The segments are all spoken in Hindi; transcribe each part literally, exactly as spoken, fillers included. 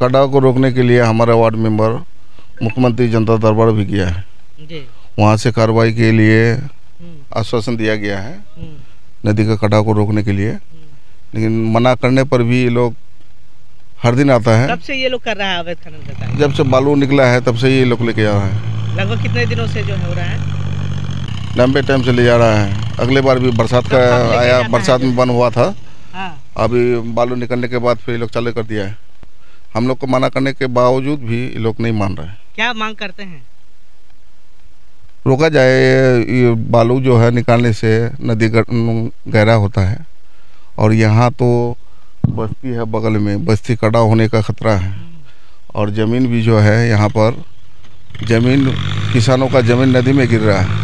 कटाव को रोकने के लिए हमारा वार्ड मेंबर मुख्यमंत्री जनता दरबार भी किया है जी। वहाँ से कार्रवाई के लिए आश्वासन दिया गया है नदी का कटाव को रोकने के लिए, लेकिन मना करने पर भी ये लोग हर दिन आता है। कब से ये लोग कर रहा है अवैध खनन का कार्य? जब से बालू निकला है तब से ये लोग लेके जा रहा है। लगभग कितने दिनों से जो हो रहा है? लंबे टाइम से ले जा रहा है। अगले बार भी बरसात का आया, बरसात में बंद हुआ था। हाँ। अभी बालू निकलने के बाद फिर ये लोग चालू कर दिया है। हम लोग को मना करने के बावजूद भी ये लोग नहीं मान रहे हैं। क्या मांग करते हैं? रोका जाए, ये बालू जो है निकालने से नदी गहरा होता है और यहाँ तो बस्ती है बगल में, बस्ती कटाव होने का खतरा है और ज़मीन भी जो है यहाँ पर ज़मीन किसानों का ज़मीन नदी में गिर रहा है।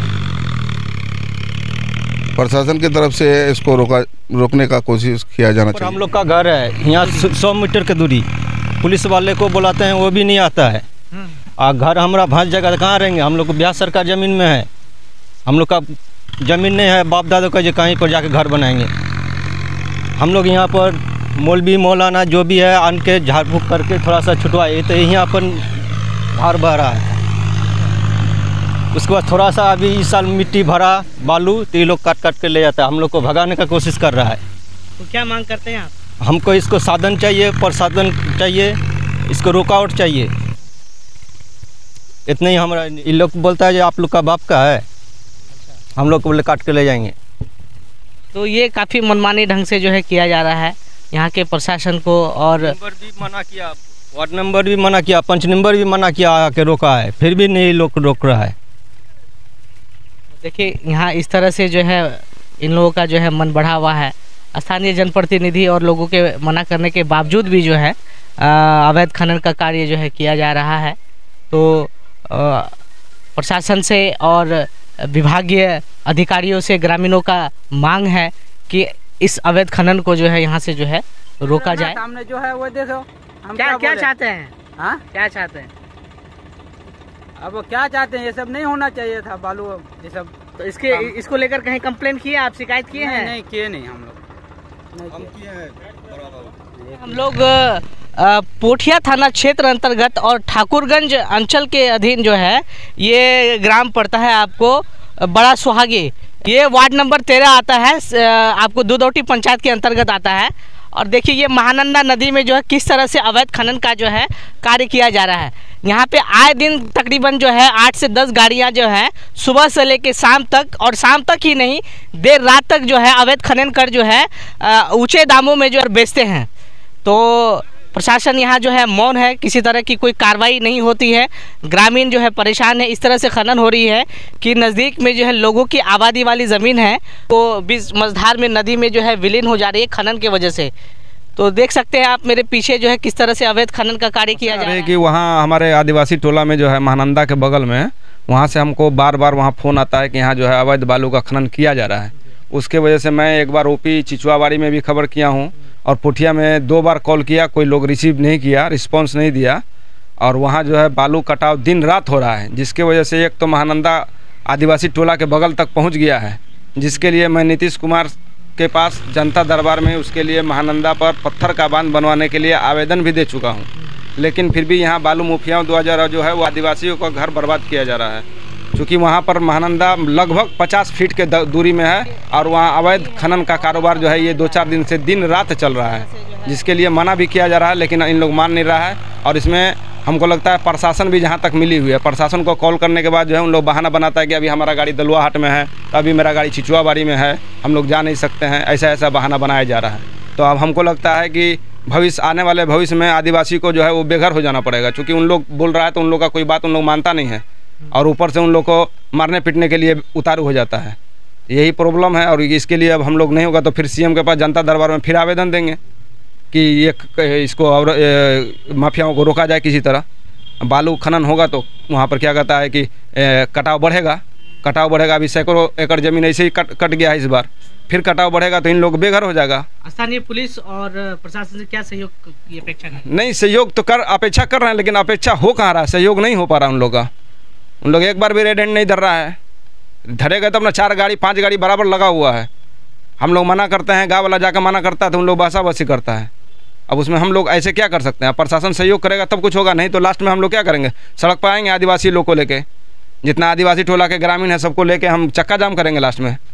प्रशासन की तरफ से इसको रोका रोकने का कोशिश किया जाना चाहिए। हम लोग का घर है यहाँ सौ मीटर की दूरी, पुलिस वाले को बुलाते हैं वो भी नहीं आता है। आ घर हमारा भांस जगह कहाँ रहेंगे? हम लोग को बिहार सरकार ज़मीन में है, हम लोग का ज़मीन नहीं है बाप दादा का जो कहीं पर जाके घर बनाएंगे। हम लोग यहाँ पर मौलवी मौलाना जो भी है आन के झाड़ फूक करके थोड़ा सा छुटवाए तो यहाँ पर भार बह रहा है। उसके बाद थोड़ा सा अभी इस साल मिट्टी भरा बालू तो ये लोग काट काट के ले जाता है, हम लोग को भगाने का कोशिश कर रहा है। तो क्या मांग करते हैं आप? हमको इसको साधन चाहिए, प्रसाधन चाहिए, इसको रुकावट चाहिए। इतना ही हमारा। इन लोग बोलता है जो आप लोग का बाप का है, अच्छा। हम लोग को बोले काट के ले जाएंगे। तो ये काफ़ी मनमानी ढंग से जो है किया जा रहा है यहाँ के प्रशासन को। और नंबर भी मना किया, वार्ड नंबर भी मना किया, पंच नंबर भी मना किया, आके रोका है, फिर भी नहीं लोग रोक रहा है। देखिए यहाँ इस तरह से जो है इन लोगों का जो है मन बढ़ा हुआ है। स्थानीय जनप्रतिनिधि और लोगों के मना करने के बावजूद भी जो है अवैध खनन का कार्य जो है किया जा रहा है। तो प्रशासन से और विभागीय अधिकारियों से ग्रामीणों का मांग है कि इस अवैध खनन को जो है यहाँ से जो है रोका जाए। सामने जो है वो देखो हम क्या क्या, क्या चाहते हैं? हाँ क्या चाहते हैं? अब वो क्या चाहते हैं? ये सब नहीं होना चाहिए था बालू ये सब। तो इसके इसको लेकर कहीं कंप्लेन किए, आप शिकायत किए हैं? नहीं किए नहीं, हम लोग हम किए हैं। हम लोग पोठिया थाना क्षेत्र अंतर्गत और ठाकुरगंज अंचल के अधीन जो है ये ग्राम पड़ता है आपको बड़ा सुहागी। ये वार्ड नंबर तेरह आता है, आपको दुधौटी पंचायत के अंतर्गत आता है। और देखिए ये महानंदा नदी में जो है किस तरह से अवैध खनन का जो है कार्य किया जा रहा है। यहाँ पे आए दिन तकरीबन जो है आठ से दस गाड़ियाँ जो है सुबह से लेके शाम तक, और शाम तक ही नहीं देर रात तक जो है अवैध खनन कर जो है ऊंचे दामों में जो है बेचते हैं। तो प्रशासन यहाँ जो है मौन है, किसी तरह की कोई कार्रवाई नहीं होती है। ग्रामीण जो है परेशान है, इस तरह से खनन हो रही है कि नज़दीक में जो है लोगों की आबादी वाली ज़मीन है तो बीच मझधार में नदी में जो है विलीन हो जा रही है खनन के वजह से। तो देख सकते हैं आप मेरे पीछे जो है किस तरह से अवैध खनन का कार्य किया जा रहा है। कि वहाँ हमारे आदिवासी टोला में जो है महानंदा के बगल में, वहाँ से हमको बार बार वहाँ फ़ोन आता है कि यहाँ जो है अवैध बालू का खनन किया जा रहा है। उसके वजह से मैं एक बार ओपी चिचुआबाड़ी में भी खबर किया हूँ और पुठिया में दो बार कॉल किया, कोई लोग रिसीव नहीं किया, रिस्पांस नहीं दिया। और वहाँ जो है बालू कटाव दिन रात हो रहा है, जिसके वजह से एक तो महानंदा आदिवासी टोला के बगल तक पहुँच गया है, जिसके लिए मैं नीतीश कुमार के पास जनता दरबार में उसके लिए महानंदा पर पत्थर का बांध बनवाने के लिए आवेदन भी दे चुका हूँ। लेकिन फिर भी यहाँ बालू मुफियाओं द्वारा जो है वो आदिवासियों का घर बर्बाद किया जा रहा है, क्योंकि वहाँ पर महानंदा लगभग पचास फीट के दूरी में है और वहाँ अवैध खनन का कारोबार जो है ये दो चार दिन से दिन रात चल रहा है, जिसके लिए मना भी किया जा रहा है, लेकिन इन लोग मान नहीं रहा है। और इसमें हमको लगता है प्रशासन भी जहाँ तक मिली हुई है, प्रशासन को कॉल करने के बाद जो है उन लोग बहाना बनाता है कि अभी हमारा गाड़ी दलुआ हाट में है, अभी मेरा गाड़ी चिचुआबाड़ी में है, हम लोग जा नहीं सकते हैं, ऐसा ऐसा बहाना बनाया जा रहा है। तो अब हमको लगता है कि भविष्य आने वाले भविष्य में आदिवासी को जो है वो बेघर हो जाना पड़ेगा, क्योंकि उन लोग बोल रहा है तो उन लोग का कोई बात उन लोग मानता नहीं है और ऊपर से उन लोग को मारने पीटने के लिए उतारू हो जाता है। यही प्रॉब्लम है और इसके लिए अब हम लोग नहीं होगा तो फिर सीएम के पास जनता दरबार में फिर आवेदन देंगे कि ये इसको और माफियाओं को रोका जाए किसी तरह। बालू खनन होगा तो वहाँ पर क्या कहता है कि ए, कटाव बढ़ेगा, कटाव बढ़ेगा। अभी सैकड़ों एकड़ ज़मीन ऐसे ही कट कट गया है, इस बार फिर कटाव बढ़ेगा तो इन लोग बेघर हो जाएगा। स्थानीय पुलिस और प्रशासन से क्या सहयोग की अपेक्षा कर? नहीं, सहयोग तो कर अपेक्षा कर रहे हैं, लेकिन अपेक्षा हो कहाँ रहा है, सहयोग नहीं हो पा रहा उन लोग का। उन लोग एक बार भी रेड हैंड नहीं धर रहा है, धरेगा तो अपना चार गाड़ी पांच गाड़ी बराबर लगा हुआ है। हम लोग मना करते हैं, गाँव वाला जाकर मना करता है तो उन लोग बासा बासी करता है। अब उसमें हम लोग ऐसे क्या कर सकते हैं? प्रशासन सहयोग करेगा तब कुछ होगा, नहीं तो लास्ट में हम लोग क्या करेंगे? सड़क पर आएंगे आदिवासी लोग को लेके, जितना आदिवासी टोला के ग्रामीण है सबको लेके हम चक्का जाम करेंगे लास्ट में।